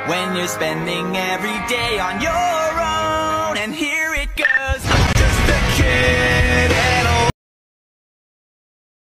when you're spending every day on your own. And here